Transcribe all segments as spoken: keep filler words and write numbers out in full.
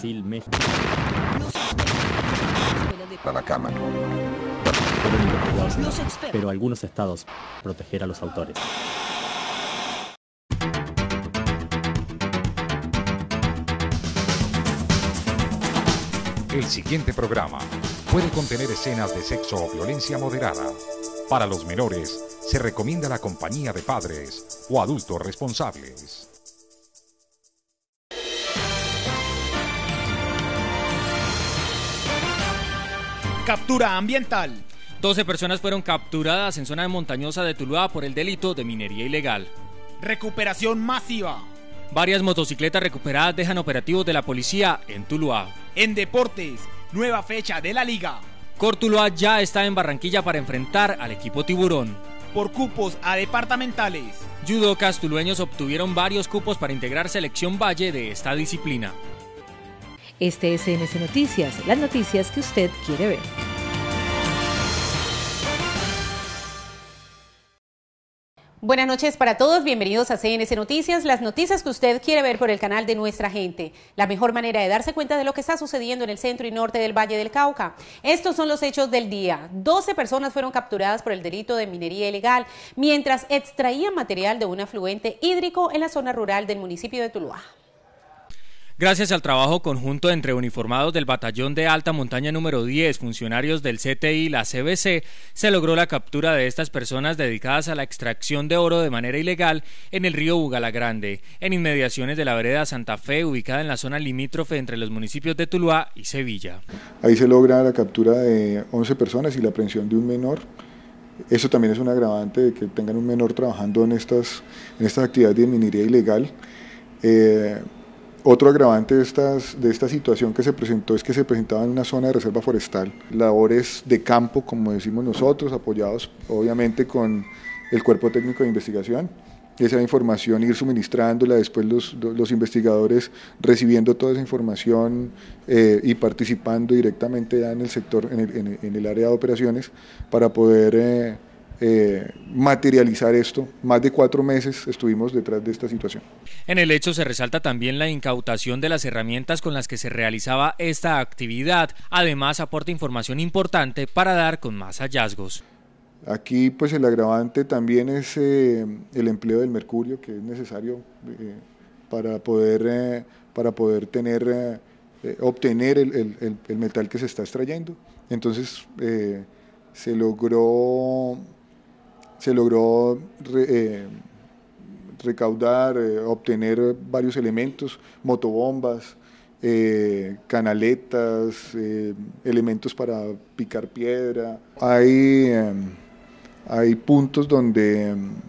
Brasil, México. A la cama. Fueron investigados en la- pero algunos estados proteger a los autores. El siguiente programa puede contener escenas de sexo o violencia moderada. Para los menores, se recomienda la compañía de padres o adultos responsables. Captura ambiental. doce personas fueron capturadas en zona montañosa de Tuluá por el delito de minería ilegal. Recuperación masiva. Varias motocicletas recuperadas dejan operativos de la policía en Tuluá. En deportes, nueva fecha de la liga. Cortuluá ya está en Barranquilla para enfrentar al equipo Tiburón. Por cupos a departamentales. Judocas tulueños obtuvieron varios cupos para integrar Selección Valle de esta disciplina. Este es C N C Noticias, las noticias que usted quiere ver. Buenas noches para todos, bienvenidos a C N C Noticias, las noticias que usted quiere ver por el canal de Nuestra Gente. La mejor manera de darse cuenta de lo que está sucediendo en el centro y norte del Valle del Cauca. Estos son los hechos del día. doce personas fueron capturadas por el delito de minería ilegal mientras extraían material de un afluente hídrico en la zona rural del municipio de Tuluá. Gracias al trabajo conjunto entre uniformados del Batallón de Alta Montaña número diez, funcionarios del C T I y la C B C, se logró la captura de estas personas dedicadas a la extracción de oro de manera ilegal en el río Bugalagrande, en inmediaciones de la vereda Santa Fe, ubicada en la zona limítrofe entre los municipios de Tuluá y Sevilla. Ahí se logra la captura de once personas y la aprehensión de un menor. Eso también es un agravante de que tengan un menor trabajando en estas, en estas actividades de minería ilegal. Eh, Otro agravante de, estas, de esta situación que se presentó es que se presentaba en una zona de reserva forestal, labores de campo, como decimos nosotros, apoyados obviamente con el Cuerpo Técnico de Investigación. Esa información ir suministrándola, después los, los investigadores recibiendo toda esa información eh, y participando directamente ya en el sector, en el, en el, en el área de operaciones, para poder eh, Eh, materializar esto. Más de cuatro meses estuvimos detrás de esta situación. En el hecho se resalta también la incautación de las herramientas con las que se realizaba esta actividad. Además aporta información importante para dar con más hallazgos. Aquí pues el agravante también es eh, el empleo del mercurio, que es necesario eh, para poder eh, para poder tener eh, obtener el, el, el metal que se está extrayendo. Entonces eh, se logró se logró re, eh, recaudar, eh, obtener varios elementos, motobombas, eh, canaletas, eh, elementos para picar piedra. Hay, eh, hay puntos donde,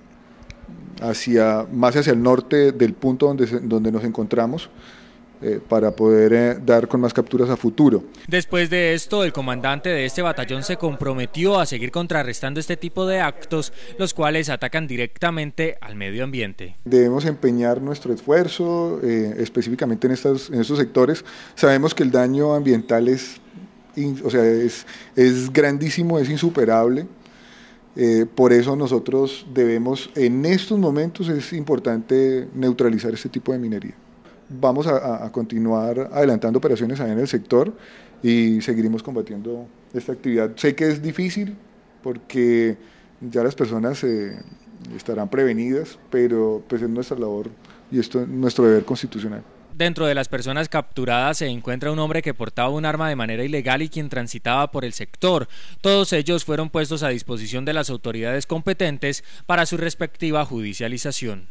hacia, más hacia el norte del punto donde, donde nos encontramos, Eh, para poder eh, dar con más capturas a futuro. Después de esto, el comandante de este batallón se comprometió a seguir contrarrestando este tipo de actos, los cuales atacan directamente al medio ambiente. Debemos empeñar nuestro esfuerzo, eh, específicamente en, estas, en estos sectores. Sabemos que el daño ambiental es, o sea, es, es grandísimo, es insuperable. Eh, por eso nosotros debemos, en estos momentos es importante neutralizar este tipo de minería. Vamos a, a continuar adelantando operaciones allá en el sector y seguiremos combatiendo esta actividad. Sé que es difícil porque ya las personas eh, estarán prevenidas, pero pues es nuestra labor y esto es nuestro deber constitucional. Dentro de las personas capturadas se encuentra un hombre que portaba un arma de manera ilegal y quien transitaba por el sector. Todos ellos fueron puestos a disposición de las autoridades competentes para su respectiva judicialización.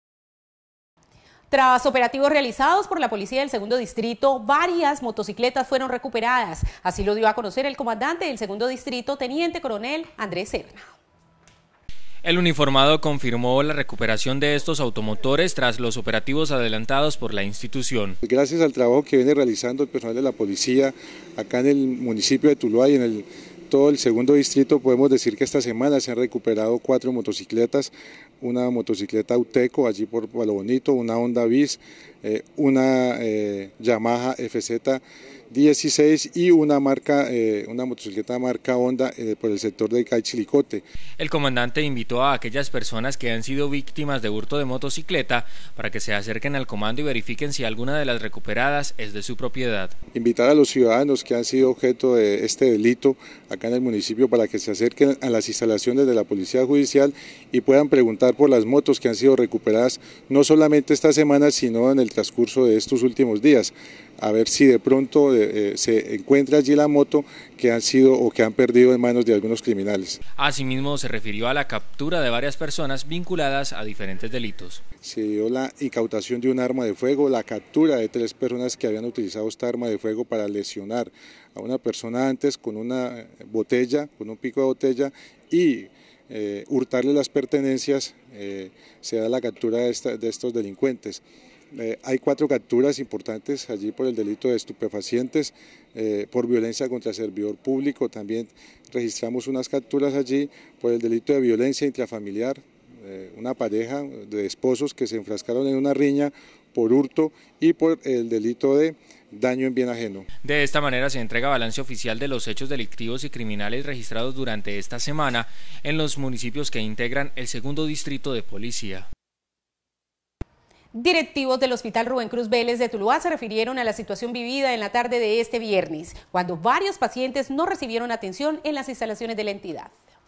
Tras operativos realizados por la Policía del Segundo Distrito, varias motocicletas fueron recuperadas. Así lo dio a conocer el comandante del Segundo Distrito, Teniente Coronel Andrés Serna. El uniformado confirmó la recuperación de estos automotores tras los operativos adelantados por la institución. Gracias al trabajo que viene realizando el personal de la policía acá en el municipio de Tuluá y en el todo el segundo distrito, podemos decir que esta semana se han recuperado cuatro motocicletas, una motocicleta Uteco allí por Palo Bonito, una Honda Bis, eh, una eh, Yamaha F Z dieciséis y una marca, eh, una motocicleta marca Honda eh, por el sector de Caichilicote. El comandante invitó a aquellas personas que han sido víctimas de hurto de motocicleta para que se acerquen al comando y verifiquen si alguna de las recuperadas es de su propiedad. Invitar a los ciudadanos que han sido objeto de este delito acá en el municipio para que se acerquen a las instalaciones de la Policía Judicial y puedan preguntar por las motos que han sido recuperadas no solamente esta semana sino en el transcurso de estos últimos días, a ver si de pronto eh, se encuentra allí la moto que han sido o que han perdido en manos de algunos criminales. Asimismo se refirió a la captura de varias personas vinculadas a diferentes delitos. Se dio la incautación de un arma de fuego, la captura de tres personas que habían utilizado esta arma de fuego para lesionar a una persona antes con una botella, con un pico de botella y eh, hurtarle las pertenencias, eh, se da la captura de, esta, de estos delincuentes. Eh, hay cuatro capturas importantes allí por el delito de estupefacientes, eh, por violencia contra servidor público, también registramos unas capturas allí por el delito de violencia intrafamiliar, eh, una pareja de esposos que se enfrascaron en una riña por hurto y por el delito de daño en bien ajeno. De esta manera se entrega balance oficial de los hechos delictivos y criminales registrados durante esta semana en los municipios que integran el segundo distrito de policía. Directivos del Hospital Rubén Cruz Vélez de Tuluá se refirieron a la situación vivida en la tarde de este viernes, cuando varios pacientes no recibieron atención en las instalaciones de la entidad.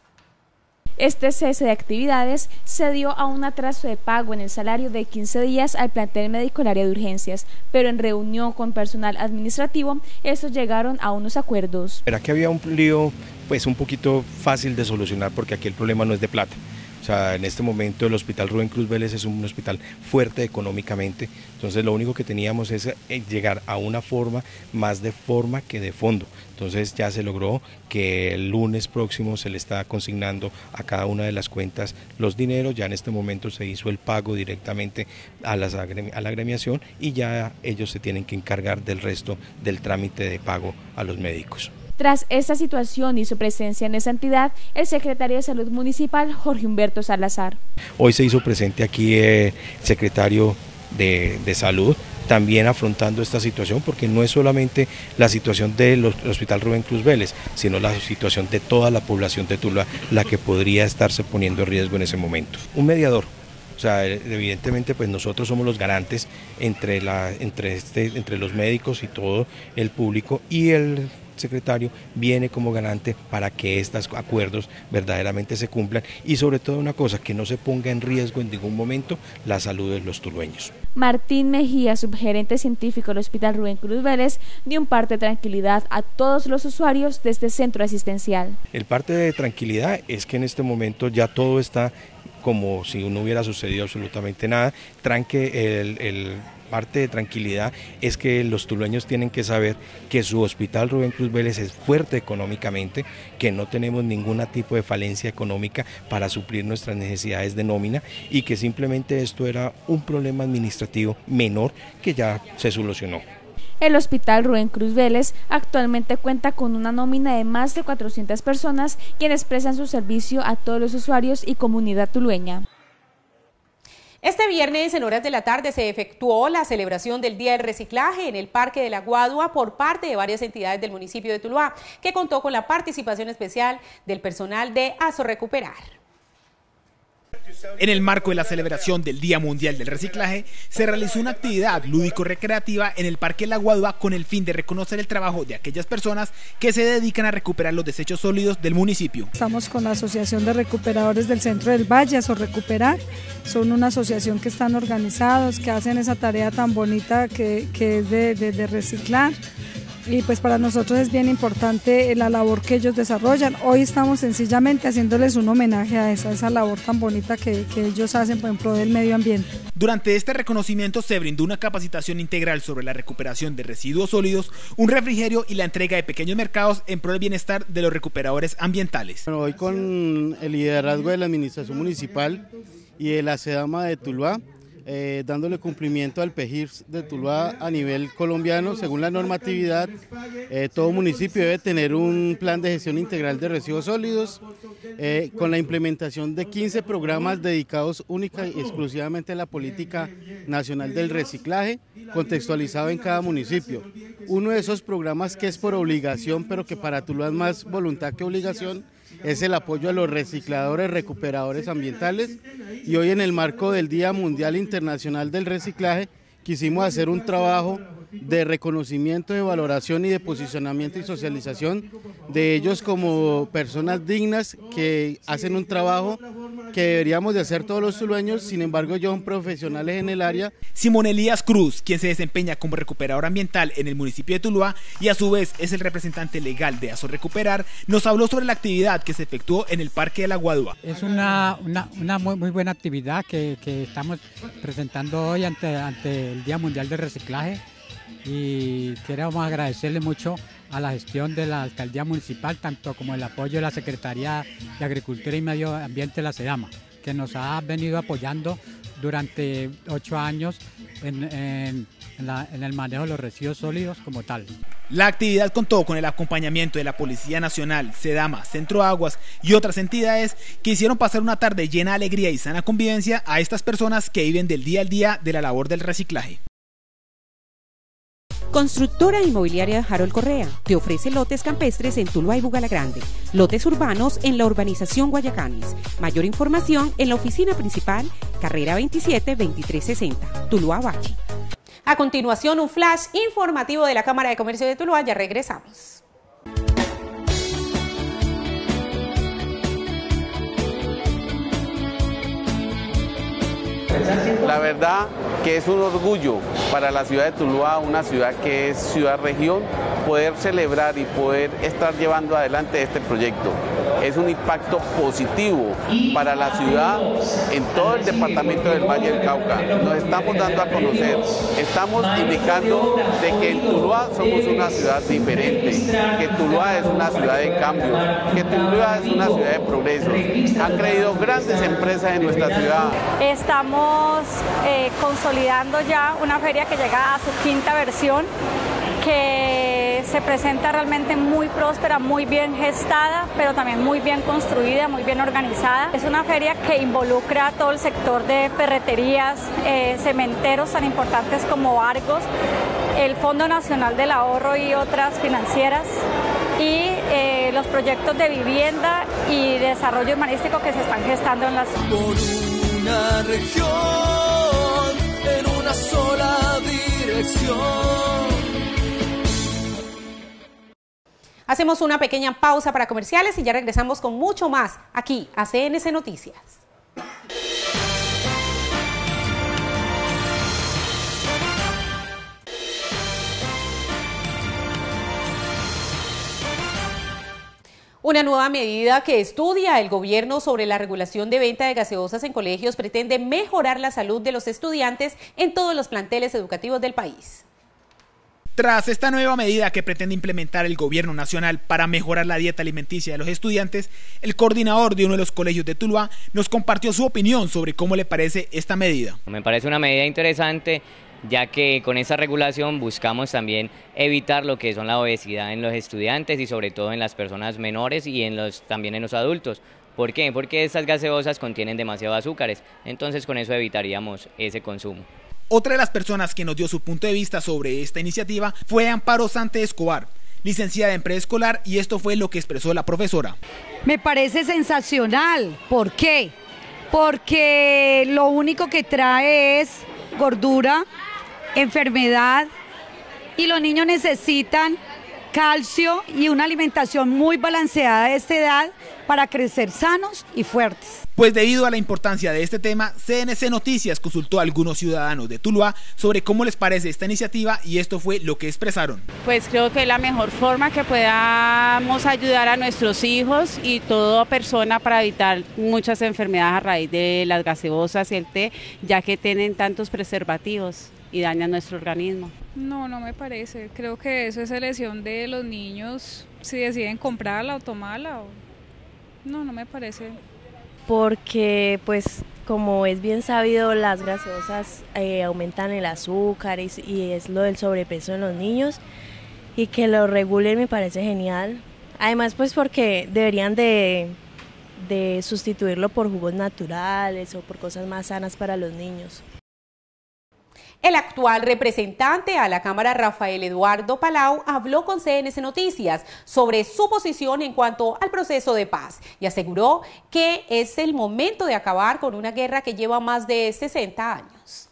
Este cese de actividades se dio a un atraso de pago en el salario de quince días al plantel médico del área de urgencias, pero en reunión con personal administrativo, estos llegaron a unos acuerdos. Era que había un lío pues un poquito fácil de solucionar porque aquí el problema no es de plata. O sea, en este momento el Hospital Rubén Cruz Vélez es un hospital fuerte económicamente, entonces lo único que teníamos es llegar a una forma más de forma que de fondo. Entonces ya se logró que el lunes próximo se le está consignando a cada una de las cuentas los dineros, ya en este momento se hizo el pago directamente a, las, a la agremiación y ya ellos se tienen que encargar del resto del trámite de pago a los médicos. Tras esta situación y su presencia en esa entidad, el secretario de Salud Municipal, Jorge Humberto Salazar. Hoy se hizo presente aquí el secretario de, de Salud, también afrontando esta situación, porque no es solamente la situación del Hospital Rubén Cruz Vélez, sino la situación de toda la población de Tuluá, la que podría estarse poniendo en riesgo en ese momento. Un mediador. O sea, evidentemente pues nosotros somos los garantes entre, la, entre, este, entre los médicos y todo el público, y el secretario viene como garante para que estos acuerdos verdaderamente se cumplan y sobre todo una cosa, que no se ponga en riesgo en ningún momento la salud de los tulueños. Martín Mejía, subgerente científico del Hospital Rubén Cruz Vélez, dio un parte de tranquilidad a todos los usuarios de este centro asistencial. El parte de tranquilidad es que en este momento ya todo está como si no hubiera sucedido absolutamente nada. Tranque el, el parte de tranquilidad es que los tulueños tienen que saber que su Hospital Rubén Cruz Vélez es fuerte económicamente, que no tenemos ningún tipo de falencia económica para suplir nuestras necesidades de nómina y que simplemente esto era un problema administrativo menor que ya se solucionó. El Hospital Rubén Cruz Vélez actualmente cuenta con una nómina de más de cuatrocientas personas quienes prestan su servicio a todos los usuarios y comunidad tulueña. Este viernes en horas de la tarde se efectuó la celebración del Día del Reciclaje en el Parque de la Guadua por parte de varias entidades del municipio de Tuluá, que contó con la participación especial del personal de Asorecuperar. En el marco de la celebración del Día Mundial del Reciclaje, se realizó una actividad lúdico-recreativa en el Parque La Guadua con el fin de reconocer el trabajo de aquellas personas que se dedican a recuperar los desechos sólidos del municipio. Estamos con la Asociación de Recuperadores del Centro del Valle, Asorecuperar. Son una asociación que están organizados, que hacen esa tarea tan bonita que, que es de, de, de reciclar. Y pues para nosotros es bien importante la labor que ellos desarrollan. Hoy estamos sencillamente haciéndoles un homenaje a esa, esa labor tan bonita que, que ellos hacen en pro del medio ambiente. Durante este reconocimiento se brindó una capacitación integral sobre la recuperación de residuos sólidos, un refrigerio y la entrega de pequeños mercados en pro del bienestar de los recuperadores ambientales. Bueno, hoy con el liderazgo de la administración municipal y de la SEDAMA de Tuluá, eh, dándole cumplimiento al P E G I R S de Tuluá a nivel colombiano. Según la normatividad, eh, todo municipio debe tener un plan de gestión integral de residuos sólidos, eh, con la implementación de quince programas dedicados única y exclusivamente a la política nacional del reciclaje, contextualizado en cada municipio. Uno de esos programas que es por obligación, pero que para Tuluá es más voluntad que obligación, es el apoyo a los recicladores, recuperadores ambientales, y hoy en el marco del Día Mundial Internacional del Reciclaje quisimos hacer un trabajo de reconocimiento, de valoración y de posicionamiento y socialización de ellos como personas dignas que hacen un trabajo que deberíamos de hacer todos los tulueños. Sin embargo, ellos son profesionales en el área. Simón Elías Cruz, quien se desempeña como recuperador ambiental en el municipio de Tuluá y a su vez es el representante legal de Aso Recuperar, nos habló sobre la actividad que se efectuó en el Parque de la Guadúa. Es una, una, una muy, muy buena actividad que, que estamos presentando hoy ante, ante el Día Mundial del Reciclaje, y queremos agradecerle mucho a la gestión de la Alcaldía Municipal, tanto como el apoyo de la Secretaría de Agricultura y Medio Ambiente, la SEDAMA, que nos ha venido apoyando durante ocho años en, en, en, la, en el manejo de los residuos sólidos como tal. La actividad contó con el acompañamiento de la Policía Nacional, SEDAMA, Centro Aguas y otras entidades que hicieron pasar una tarde llena de alegría y sana convivencia a estas personas que viven del día al día de la labor del reciclaje. Constructora Inmobiliaria Harold Correa te ofrece lotes campestres en Tuluá y Bugalagrande, lotes urbanos en la urbanización Guayacanes. Mayor información en la oficina principal, carrera veintisiete veintitrés sesenta, Tuluá Valle. A continuación, un flash informativo de la Cámara de Comercio de Tuluá. Ya regresamos. La verdad que es un orgullo para la ciudad de Tuluá, una ciudad que es ciudad-región, poder celebrar y poder estar llevando adelante este proyecto. Es un impacto positivo para la ciudad en todo el departamento del Valle del Cauca. Nos estamos dando a conocer, estamos indicando de que en Tuluá somos una ciudad diferente, que Tuluá es una ciudad de cambio, que Tuluá es una ciudad de progreso. Han creído grandes empresas en nuestra ciudad. Estamos eh, consolidando ya una feria que llega a su quinta versión, que se presenta realmente muy próspera, muy bien gestada, pero también muy bien construida, muy bien organizada. Es una feria que involucra a todo el sector de ferreterías, eh, cementeros tan importantes como Argos, el Fondo Nacional del Ahorro y otras financieras, y eh, los proyectos de vivienda y desarrollo urbanístico que se están gestando en la ciudad. Por una región, en una sola dirección. Hacemos una pequeña pausa para comerciales y ya regresamos con mucho más aquí a C N C Noticias. Una nueva medida que estudia el gobierno sobre la regulación de venta de gaseosas en colegios pretende mejorar la salud de los estudiantes en todos los planteles educativos del país. Tras esta nueva medida que pretende implementar el gobierno nacional para mejorar la dieta alimenticia de los estudiantes, el coordinador de uno de los colegios de Tuluá nos compartió su opinión sobre cómo le parece esta medida. Me parece una medida interesante, ya que con esta regulación buscamos también evitar lo que son la obesidad en los estudiantes y sobre todo en las personas menores y en los, también en los adultos. ¿Por qué? Porque estas gaseosas contienen demasiados azúcares, entonces con eso evitaríamos ese consumo. Otra de las personas que nos dio su punto de vista sobre esta iniciativa fue Amparo Sante Escobar, licenciada en preescolar, y esto fue lo que expresó la profesora. Me parece sensacional. ¿Por qué? Porque lo único que trae es gordura, enfermedad, y los niños necesitan calcio y una alimentación muy balanceada de esta edad para crecer sanos y fuertes. Pues debido a la importancia de este tema, C N C Noticias consultó a algunos ciudadanos de Tuluá sobre cómo les parece esta iniciativa y esto fue lo que expresaron. Pues creo que es la mejor forma que podamos ayudar a nuestros hijos y toda persona para evitar muchas enfermedades a raíz de las gaseosas y el té, ya que tienen tantos preservativos y dañan nuestro organismo. No, no me parece. Creo que eso es elección de los niños si deciden comprarla o tomarla. O... No, no me parece. Porque pues como es bien sabido, las gaseosas eh, aumentan el azúcar y, y es lo del sobrepeso en los niños, y que lo regulen me parece genial. Además, pues porque deberían de, de sustituirlo por jugos naturales o por cosas más sanas para los niños. El actual representante a la Cámara, Rafael Eduardo Palau, habló con C N C Noticias sobre su posición en cuanto al proceso de paz y aseguró que es el momento de acabar con una guerra que lleva más de sesenta años.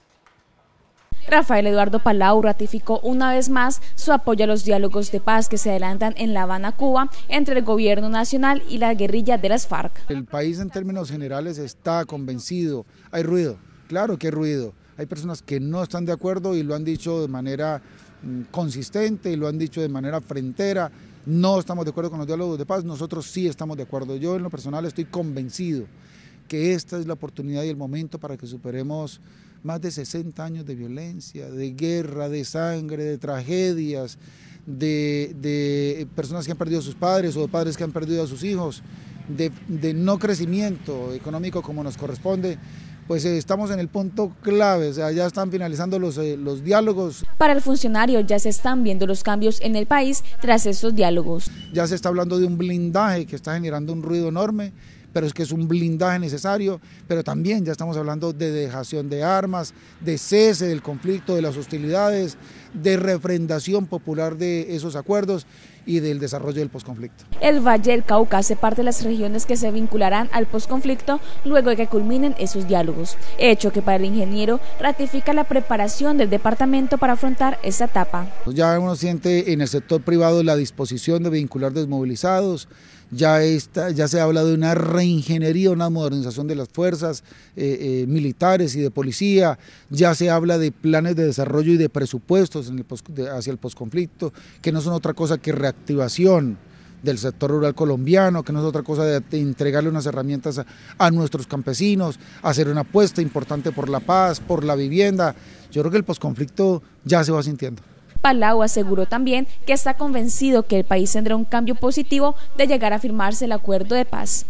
Rafael Eduardo Palau ratificó una vez más su apoyo a los diálogos de paz que se adelantan en La Habana, Cuba, entre el gobierno nacional y la guerrilla de las FARC. El país en términos generales está convencido. Hay ruido, claro que hay ruido. Hay personas que no están de acuerdo y lo han dicho de manera mm, consistente y lo han dicho de manera frentera. No estamos de acuerdo con los diálogos de paz, nosotros sí estamos de acuerdo. Yo en lo personal estoy convencido que esta es la oportunidad y el momento para que superemos más de sesenta años de violencia, de guerra, de sangre, de tragedias, de, de personas que han perdido a sus padres o de padres que han perdido a sus hijos, de, de no crecimiento económico como nos corresponde. Pues eh, estamos en el punto clave, o sea, ya están finalizando los, eh, los diálogos. Para el funcionario ya se están viendo los cambios en el país tras estos diálogos. Ya se está hablando de un blindaje que está generando un ruido enorme, pero es que es un blindaje necesario, pero también ya estamos hablando de dejación de armas, de cese del conflicto, de las hostilidades, de refrendación popular de esos acuerdos y del desarrollo del posconflicto. El Valle del Cauca hace parte de las regiones que se vincularán al posconflicto luego de que culminen esos diálogos, hecho que para el ingeniero ratifica la preparación del departamento para afrontar esta etapa. Ya uno siente en el sector privado la disposición de vincular desmovilizados, ya, está, ya se habla de una reingeniería, una modernización de las fuerzas eh, eh, militares y de policía, ya se habla de planes de desarrollo y de presupuestos en el post, de, hacia el posconflicto, que no son otra cosa que reactivación del sector rural colombiano, que no es otra cosa de, de entregarle unas herramientas a, a nuestros campesinos, hacer una apuesta importante por la paz, por la vivienda. Yo creo que el posconflicto ya se va sintiendo. Palau aseguró también que está convencido que el país tendrá un cambio positivo de llegar a firmarse el acuerdo de paz.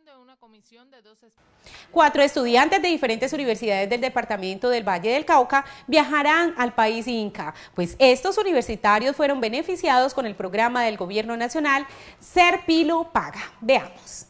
Cuatro estudiantes de diferentes universidades del departamento del Valle del Cauca viajarán al país Inca, pues estos universitarios fueron beneficiados con el programa del gobierno nacional Ser Pilo Paga. Veamos.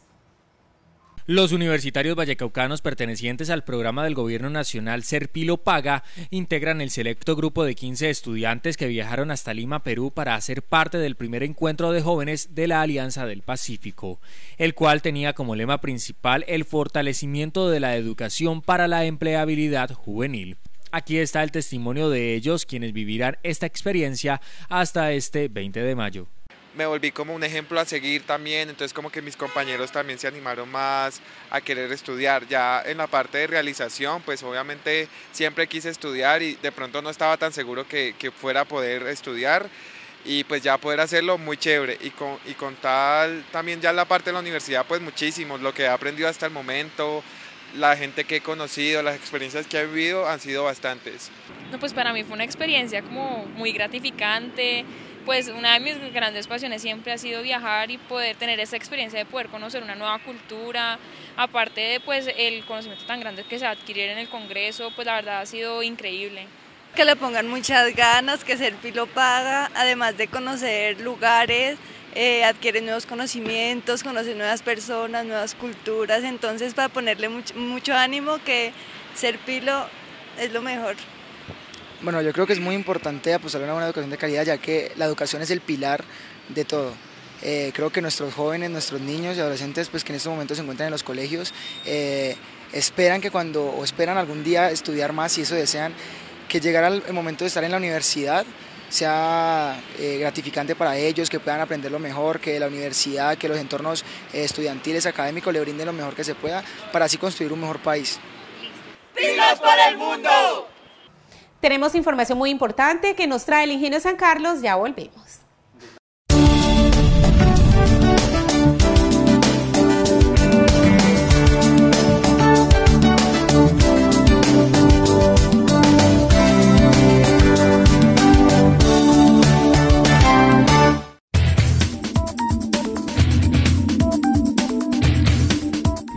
Los universitarios vallecaucanos pertenecientes al programa del Gobierno Nacional Ser Pilo Paga integran el selecto grupo de quince estudiantes que viajaron hasta Lima, Perú, para hacer parte del primer encuentro de jóvenes de la Alianza del Pacífico, el cual tenía como lema principal el fortalecimiento de la educación para la empleabilidad juvenil. Aquí está el testimonio de ellos, quienes vivirán esta experiencia hasta este veinte de mayo. Me volví como un ejemplo a seguir también, entonces como que mis compañeros también se animaron más a querer estudiar. Ya en la parte de realización, pues obviamente siempre quise estudiar y de pronto no estaba tan seguro que, que fuera a poder estudiar, y pues ya poder hacerlo muy chévere, y con, y con tal también ya en la parte de la universidad pues muchísimos, lo que he aprendido hasta el momento, la gente que he conocido, las experiencias que he vivido han sido bastantes. No, pues para mí fue una experiencia como muy gratificante. Pues una de mis grandes pasiones siempre ha sido viajar y poder tener esa experiencia de poder conocer una nueva cultura, aparte de pues el conocimiento tan grande que se va a adquirir en el Congreso, pues la verdad ha sido increíble. Que le pongan muchas ganas, que Ser Pilo Paga, además de conocer lugares, eh, adquieren nuevos conocimientos, conocen nuevas personas, nuevas culturas, entonces para ponerle mucho, mucho ánimo, que Ser Pilo es lo mejor. Bueno, yo creo que es muy importante apostar a una buena educación de calidad, ya que la educación es el pilar de todo. Eh, creo que nuestros jóvenes, nuestros niños y adolescentes, pues que en estos momentos se encuentran en los colegios, eh, esperan que cuando, o esperan algún día estudiar más, si eso desean, que llegar al momento de estar en la universidad sea eh, gratificante para ellos, que puedan aprender lo mejor, que la universidad, que los entornos eh, estudiantiles, académicos le brinden lo mejor que se pueda, para así construir un mejor país. ¡Pilos por el mundo! Tenemos información muy importante que nos trae el Ingenio San Carlos, ya volvemos.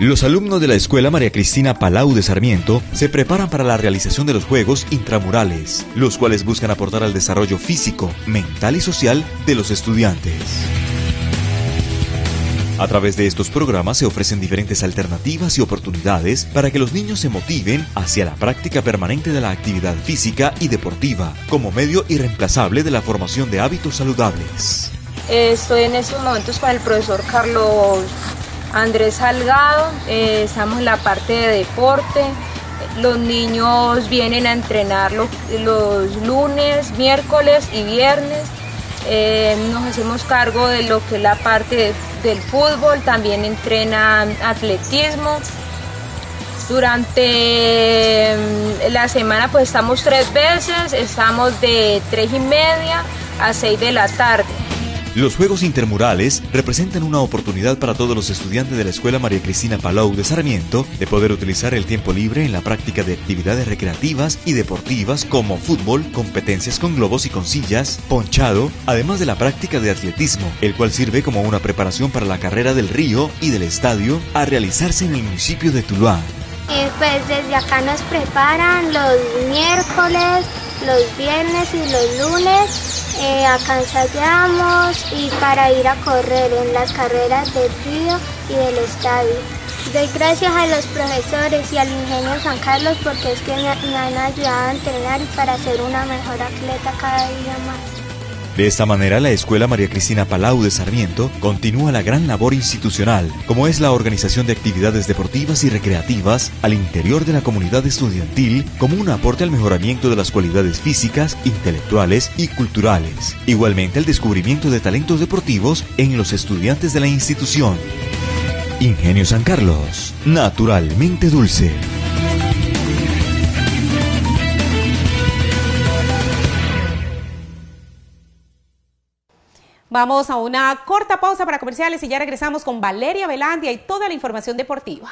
Los alumnos de la Escuela María Cristina Palau de Sarmiento se preparan para la realización de los Juegos Intramurales, los cuales buscan aportar al desarrollo físico, mental y social de los estudiantes. A través de estos programas se ofrecen diferentes alternativas y oportunidades para que los niños se motiven hacia la práctica permanente de la actividad física y deportiva, como medio irreemplazable de la formación de hábitos saludables. Estoy en estos momentos con el profesor Carlos Andrés Salgado, eh, estamos en la parte de deporte. Los niños vienen a entrenar los, los lunes, miércoles y viernes. Eh, nos hacemos cargo de lo que es la parte de, del fútbol, también entrenan atletismo. Durante la semana pues estamos tres veces, estamos de tres y media a seis de la tarde. Los Juegos Intermurales representan una oportunidad para todos los estudiantes de la Escuela María Cristina Palau de Sarmiento de poder utilizar el tiempo libre en la práctica de actividades recreativas y deportivas como fútbol, competencias con globos y con sillas, ponchado, además de la práctica de atletismo, el cual sirve como una preparación para la carrera del río y del estadio a realizarse en el municipio de Tuluá. Eh, pues desde acá nos preparan los miércoles, los viernes y los lunes. Eh, acá ensayamos y para ir a correr en las carreras del río y del estadio. Doy gracias a los profesores y al Ingenio San Carlos porque es que me, me han ayudado a entrenar y para ser una mejor atleta cada día más. De esta manera, la Escuela María Cristina Palau de Sarmiento continúa la gran labor institucional, como es la organización de actividades deportivas y recreativas al interior de la comunidad estudiantil como un aporte al mejoramiento de las cualidades físicas, intelectuales y culturales. Igualmente, el descubrimiento de talentos deportivos en los estudiantes de la institución. Ingenio San Carlos, naturalmente dulce. Vamos a una corta pausa para comerciales y ya regresamos con Valeria Velandia y toda la información deportiva.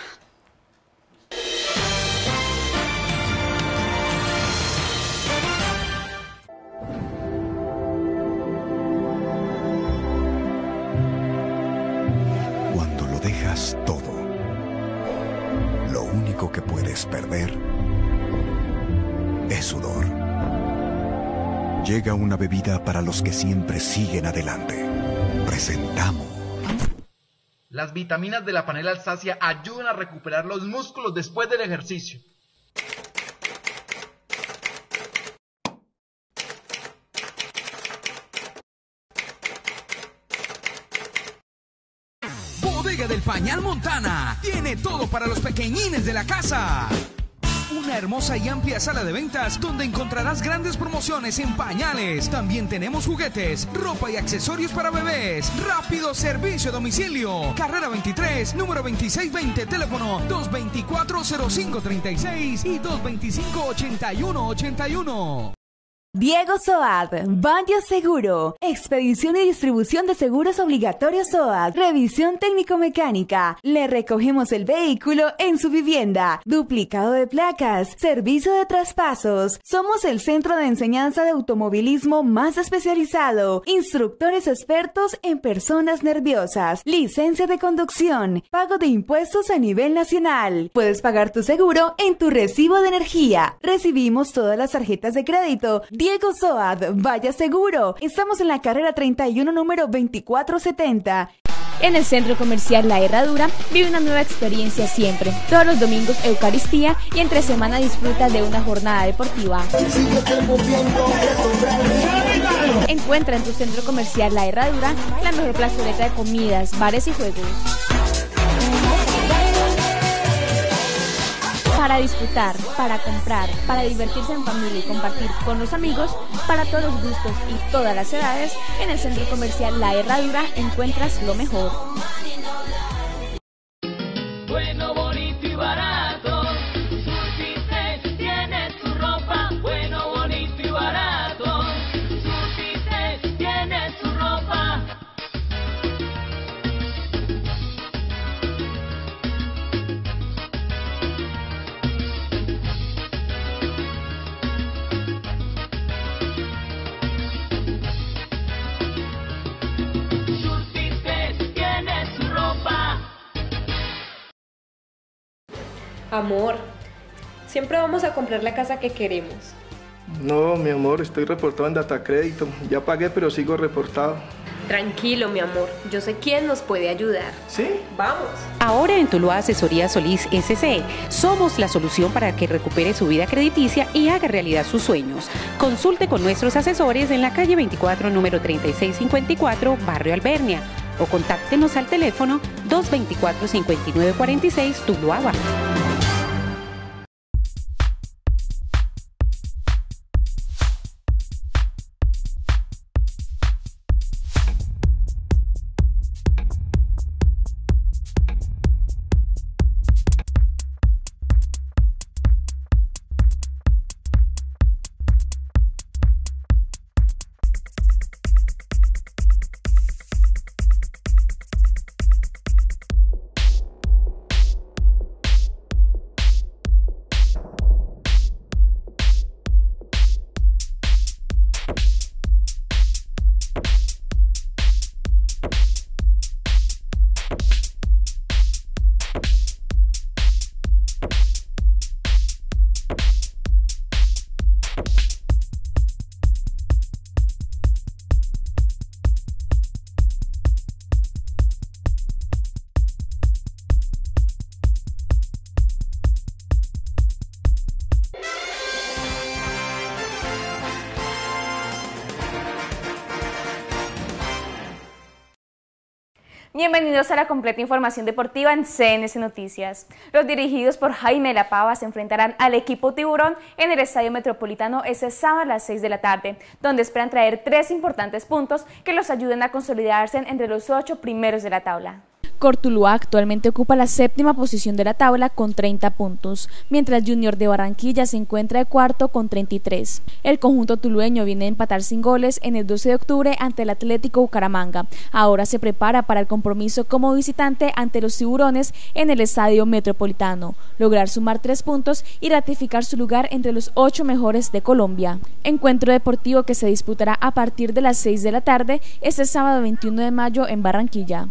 Cuando lo dejas todo, lo único que puedes perder es sudor. Llega una bebida para los que siempre siguen adelante. Presentamos. Las vitaminas de la panela Alsacia ayudan a recuperar los músculos después del ejercicio. Bodega del Pañal Montana tiene todo para los pequeñines de la casa. Una hermosa y amplia sala de ventas donde encontrarás grandes promociones en pañales. También tenemos juguetes, ropa y accesorios para bebés. Rápido servicio a domicilio. Carrera veintitrés, número veintiséis veinte, teléfono dos dos cuatro, cero cinco tres seis y dos dos cinco, ocho uno ocho uno. Diego Soad, Banjo Seguro, expedición y distribución de seguros obligatorios Soad, revisión técnico-mecánica, le recogemos el vehículo en su vivienda, duplicado de placas, servicio de traspasos, somos el centro de enseñanza de automovilismo más especializado, instructores expertos en personas nerviosas, licencia de conducción, pago de impuestos a nivel nacional, puedes pagar tu seguro en tu recibo de energía, recibimos todas las tarjetas de crédito. Diego Soad, vaya seguro. Estamos en la carrera treinta y uno, número veinticuatro setenta. En el Centro Comercial La Herradura vive una nueva experiencia siempre. Todos los domingos Eucaristía y entre semana disfruta de una jornada deportiva. Encuentra en tu Centro Comercial La Herradura la mejor plazoleta de comidas, bares y juegos. Para disfrutar, para comprar, para divertirse en familia y compartir con los amigos, para todos los gustos y todas las edades, en el Centro Comercial La Herradura encuentras lo mejor. Bueno, bonito y barato, Surtice tiene su ropa. Bueno, bonito y barato, Surtice tiene su ropa. Surtice tiene su Amor, siempre vamos a comprar la casa que queremos. No, mi amor, estoy reportado en Datacrédito. Ya pagué, pero sigo reportado. Tranquilo, mi amor, yo sé quién nos puede ayudar. ¿Sí? Vamos. Ahora en Tuluá Asesoría Solís S C somos la solución para que recupere su vida crediticia y haga realidad sus sueños. Consulte con nuestros asesores en la calle veinticuatro, número treinta y seis cincuenta y cuatro, Barrio Albernia, o contáctenos al teléfono dos veinticuatro, cincuenta y nueve cuarenta y seis, Tuluá. Bienvenidos a la completa información deportiva en C N C Noticias. Los dirigidos por Jaime La Pava se enfrentarán al equipo Tiburón en el Estadio Metropolitano este sábado a las seis de la tarde, donde esperan traer tres importantes puntos que los ayuden a consolidarse entre los ocho primeros de la tabla. Cortuluá actualmente ocupa la séptima posición de la tabla con treinta puntos, mientras Junior de Barranquilla se encuentra de cuarto con treinta y tres. El conjunto tulueño viene a empatar sin goles en el doce de octubre ante el Atlético Bucaramanga. Ahora se prepara para el compromiso como visitante ante los Tiburones en el Estadio Metropolitano, lograr sumar tres puntos y ratificar su lugar entre los ocho mejores de Colombia. Encuentro deportivo que se disputará a partir de las seis de la tarde este sábado veintiuno de mayo en Barranquilla.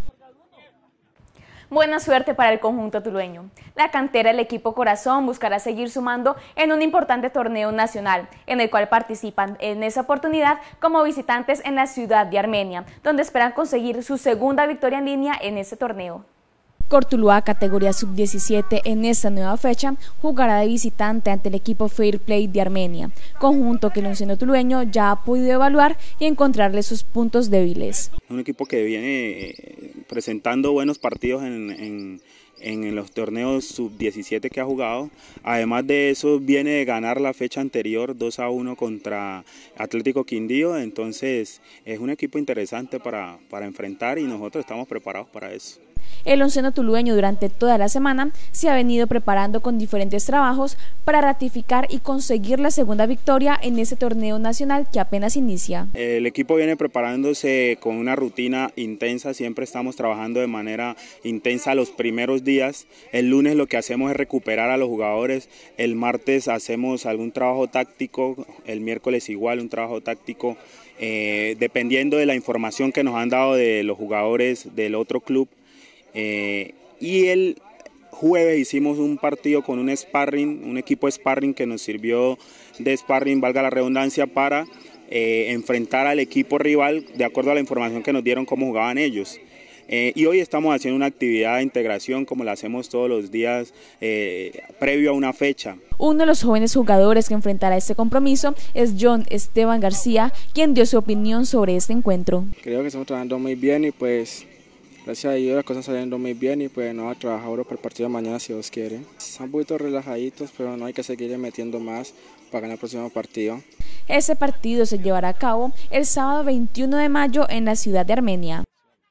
Buena suerte para el conjunto tulueño. La cantera del equipo Corazón buscará seguir sumando en un importante torneo nacional, en el cual participan en esa oportunidad como visitantes en la ciudad de Armenia, donde esperan conseguir su segunda victoria en línea en este torneo. Cortuluá, categoría sub diecisiete, en esta nueva fecha jugará de visitante ante el equipo Fair Play de Armenia, conjunto que el onceno tulueño ya ha podido evaluar y encontrarle sus puntos débiles. Un equipo que viene presentando buenos partidos en, en, en los torneos sub diecisiete que ha jugado. Además de eso, viene de ganar la fecha anterior dos a uno contra Atlético Quindío, entonces es un equipo interesante para, para enfrentar y nosotros estamos preparados para eso. El onceno tulueño durante toda la semana se ha venido preparando con diferentes trabajos para ratificar y conseguir la segunda victoria en este torneo nacional que apenas inicia. El equipo viene preparándose con una rutina intensa, siempre estamos trabajando de manera intensa los primeros días. El lunes lo que hacemos es recuperar a los jugadores, el martes hacemos algún trabajo táctico, el miércoles igual un trabajo táctico, eh, dependiendo de la información que nos han dado de los jugadores del otro club. Eh, y el jueves hicimos un partido con un sparring, un equipo de sparring que nos sirvió de sparring, valga la redundancia, para eh, enfrentar al equipo rival de acuerdo a la información que nos dieron cómo jugaban ellos. Eh, y hoy estamos haciendo una actividad de integración como la hacemos todos los días eh, previo a una fecha. Uno de los jóvenes jugadores que enfrentará este compromiso es John Esteban García, quien dio su opinión sobre este encuentro. Creo que estamos trabajando muy bien y pues gracias a Dios las cosas saliendo muy bien y pues no va a trabajar ahora para el partido de mañana si Dios quiere. Están un poquito relajaditos, pero no hay que seguir metiendo más para ganar el próximo partido. Ese partido se llevará a cabo el sábado veintiuno de mayo en la ciudad de Armenia.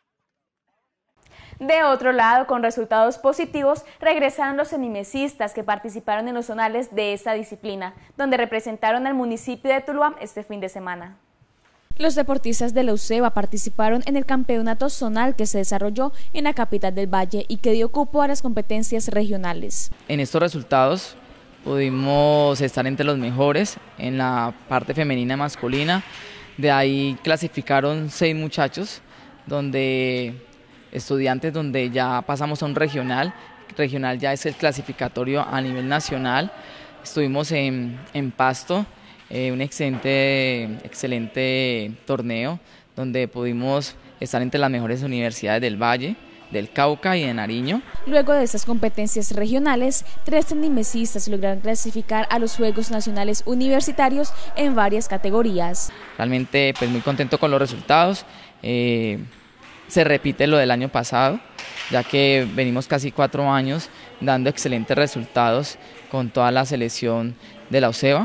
De otro lado, con resultados positivos, regresaron los senimesistas que participaron en los zonales de esta disciplina, donde representaron al municipio de Tuluá este fin de semana. Los deportistas de la U C E B A participaron en el campeonato zonal que se desarrolló en la capital del Valle y que dio cupo a las competencias regionales. En estos resultados pudimos estar entre los mejores en la parte femenina y masculina. De ahí clasificaron seis muchachos, donde estudiantes donde ya pasamos a un regional, regional ya es el clasificatorio a nivel nacional. Estuvimos en, en Pasto, eh, un excelente, excelente torneo donde pudimos estar entre las mejores universidades del Valle, del Cauca y de Nariño. Luego de estas competencias regionales, tres tenimesistas lograron clasificar a los Juegos Nacionales Universitarios en varias categorías. Realmente pues muy contento con los resultados, eh, se repite lo del año pasado, ya que venimos casi cuatro años dando excelentes resultados con toda la selección de la OCEBA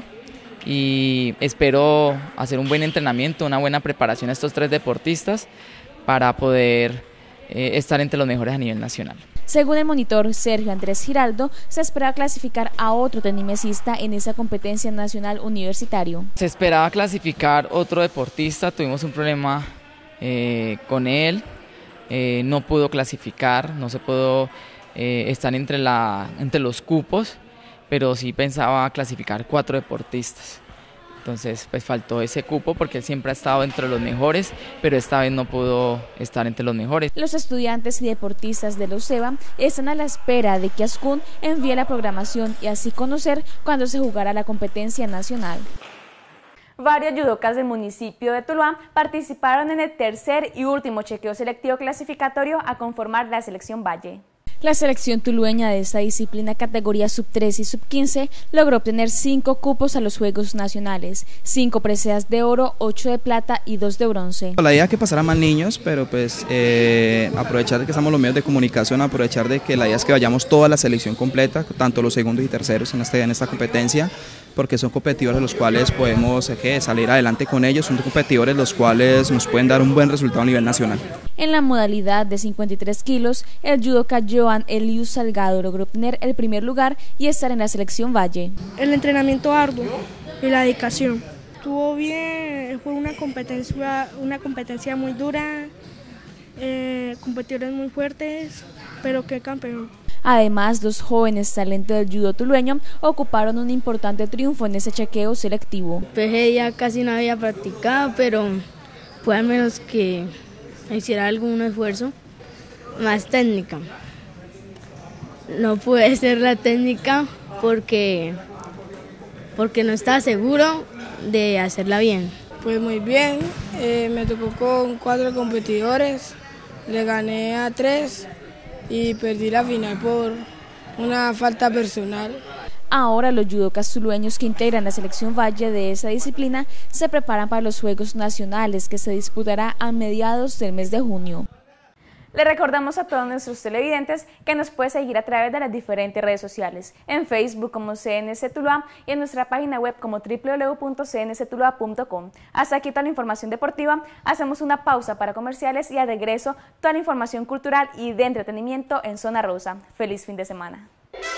y espero hacer un buen entrenamiento, una buena preparación a estos tres deportistas para poder Eh, estar entre los mejores a nivel nacional. Según el monitor Sergio Andrés Giraldo, se espera clasificar a otro tenimesista en esa competencia nacional universitario. Se esperaba clasificar otro deportista, tuvimos un problema eh, con él, eh, no pudo clasificar, no se pudo eh, estar entre, la, entre los cupos, pero sí pensaba clasificar cuatro deportistas. Entonces pues faltó ese cupo porque él siempre ha estado entre los mejores, pero esta vez no pudo estar entre los mejores. Los estudiantes y deportistas de la UCEBA están a la espera de que Ascun envíe la programación y así conocer cuándo se jugará la competencia nacional. Varios judocas del municipio de Tuluá participaron en el tercer y último chequeo selectivo clasificatorio a conformar la selección Valle. La selección tulueña de esta disciplina categoría sub trece y sub quince logró obtener cinco cupos a los Juegos Nacionales, cinco preseas de oro, ocho de plata y dos de bronce. La idea es que pasara más niños, pero pues eh, aprovechar de que estamos los medios de comunicación, aprovechar de que la idea es que vayamos toda la selección completa, tanto los segundos y terceros en, este, en esta competencia, porque son competidores los cuales podemos eh, salir adelante con ellos, son competidores los cuales nos pueden dar un buen resultado a nivel nacional. En la modalidad de cincuenta y tres kilos, el judoka Joan Elius Salgado logró obtener el primer lugar y estar en la selección Valle. El entrenamiento arduo y la dedicación. Estuvo bien, fue una competencia, una competencia muy dura, eh, competidores muy fuertes, pero qué campeón. Además, dos jóvenes talentos del judo tulueño ocuparon un importante triunfo en ese chequeo selectivo. Pues ella casi no había practicado, pero fue al menos que hiciera algún esfuerzo más técnica. No pude ser la técnica porque, porque no estaba seguro de hacerla bien. Pues muy bien, eh, me tocó con cuatro competidores, le gané a tres y perdí la final por una falta personal. Ahora los judokas tulueños que integran la selección Valle de esa disciplina se preparan para los Juegos Nacionales que se disputará a mediados del mes de junio. Le recordamos a todos nuestros televidentes que nos puede seguir a través de las diferentes redes sociales, en Facebook como C N C Tuluá y en nuestra página web como w w w punto c n c tuluá punto com. Hasta aquí toda la información deportiva, hacemos una pausa para comerciales y al regreso toda la información cultural y de entretenimiento en Zona Rosa. Feliz fin de semana.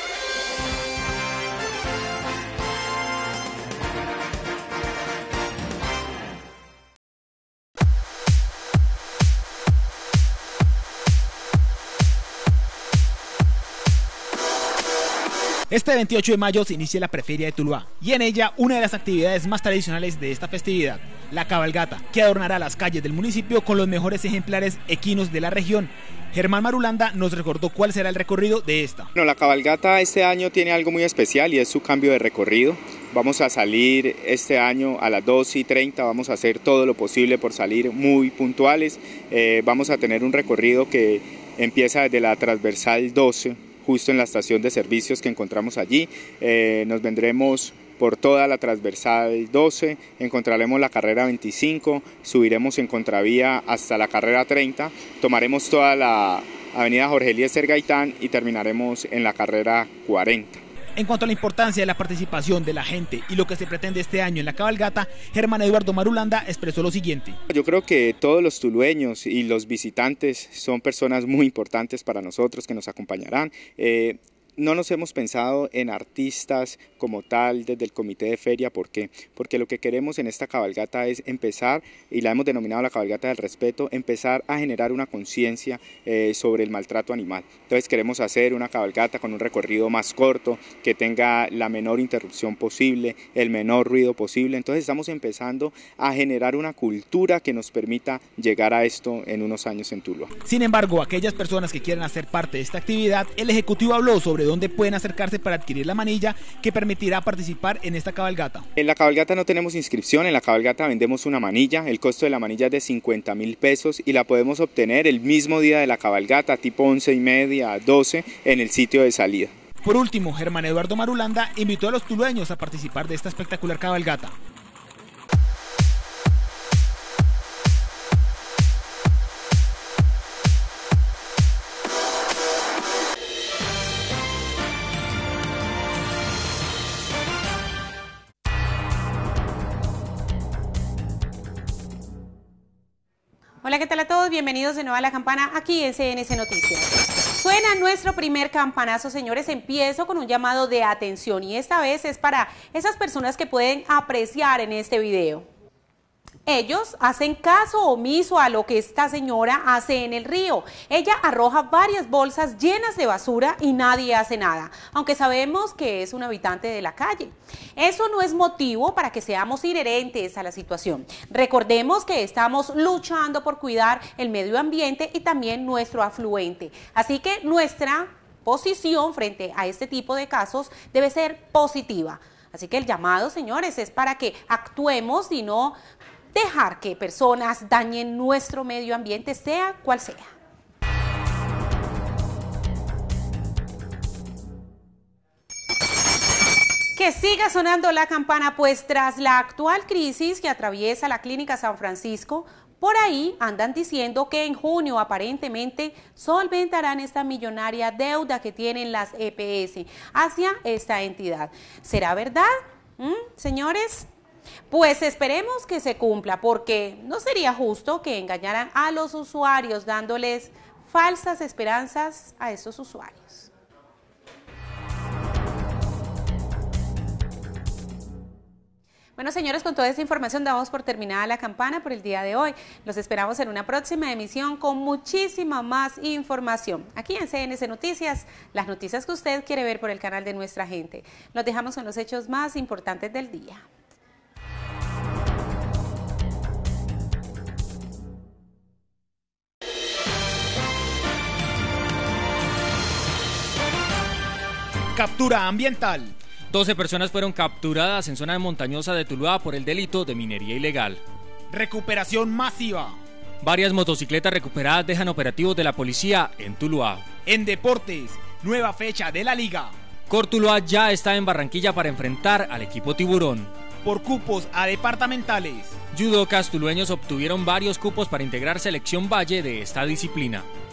Este veintiocho de mayo se inicia la Preferia de Tuluá y en ella una de las actividades más tradicionales de esta festividad, la cabalgata, que adornará las calles del municipio con los mejores ejemplares equinos de la región. Germán Marulanda nos recordó cuál será el recorrido de esta. Bueno, la cabalgata este año tiene algo muy especial y es su cambio de recorrido. Vamos a salir este año a las doce y treinta, vamos a hacer todo lo posible por salir muy puntuales. Eh, vamos a tener un recorrido que empieza desde la transversal doce, justo en la estación de servicios que encontramos allí. Eh, nos vendremos por toda la transversal doce, encontraremos la carrera veinticinco, subiremos en contravía hasta la carrera treinta, tomaremos toda la avenida Jorge Eliezer Gaitán y terminaremos en la carrera cuarenta. En cuanto a la importancia de la participación de la gente y lo que se pretende este año en la cabalgata, Germán Eduardo Marulanda expresó lo siguiente. Yo creo que todos los tulueños y los visitantes son personas muy importantes para nosotros que nos acompañarán. Eh, No nos hemos pensado en artistas como tal desde el comité de feria. ¿Por qué? Porque lo que queremos en esta cabalgata es empezar, y la hemos denominado la cabalgata del respeto, empezar a generar una conciencia eh, sobre el maltrato animal. Entonces queremos hacer una cabalgata con un recorrido más corto, que tenga la menor interrupción posible, el menor ruido posible. Entonces estamos empezando a generar una cultura que nos permita llegar a esto en unos años en Tuluá. Sin embargo, aquellas personas que quieran hacer parte de esta actividad, el Ejecutivo habló sobre dónde pueden acercarse para adquirir la manilla que permitirá participar en esta cabalgata. En la cabalgata no tenemos inscripción, en la cabalgata vendemos una manilla, el costo de la manilla es de cincuenta mil pesos y la podemos obtener el mismo día de la cabalgata, tipo once y media, doce, en el sitio de salida. Por último, Germán Eduardo Marulanda invitó a los tulueños a participar de esta espectacular cabalgata. Hola, ¿qué tal a todos? Bienvenidos de nuevo a La Campana aquí en C N C Noticias. Suena nuestro primer campanazo, señores. Empiezo con un llamado de atención y esta vez es para esas personas que pueden apreciar en este video. Ellos hacen caso omiso a lo que esta señora hace en el río. Ella arroja varias bolsas llenas de basura y nadie hace nada, aunque sabemos que es un habitante de la calle. Eso no es motivo para que seamos inherentes a la situación. Recordemos que estamos luchando por cuidar el medio ambiente y también nuestro afluente. Así que nuestra posición frente a este tipo de casos debe ser positiva. Así que el llamado, señores, es para que actuemos y no dejar que personas dañen nuestro medio ambiente, sea cual sea. Que siga sonando la campana, pues tras la actual crisis que atraviesa la Clínica San Francisco, por ahí andan diciendo que en junio aparentemente solventarán esta millonaria deuda que tienen las E P S hacia esta entidad. ¿Será verdad? ¿Mm, señores? Pues esperemos que se cumpla, porque no sería justo que engañaran a los usuarios dándoles falsas esperanzas a esos usuarios. Bueno, señores, con toda esta información damos por terminada La Campana por el día de hoy. Los esperamos en una próxima emisión con muchísima más información. Aquí en C N C Noticias, las noticias que usted quiere ver por el canal de Nuestra Gente. Los dejamos con los hechos más importantes del día. Captura ambiental. doce personas fueron capturadas en zona montañosa de Tuluá por el delito de minería ilegal. Recuperación masiva. Varias motocicletas recuperadas dejan operativos de la policía en Tuluá. En deportes, nueva fecha de la liga. Cortuluá ya está en Barranquilla para enfrentar al equipo Tiburón. Por cupos a departamentales. Judocas tulueños obtuvieron varios cupos para integrar Selección Valle de esta disciplina.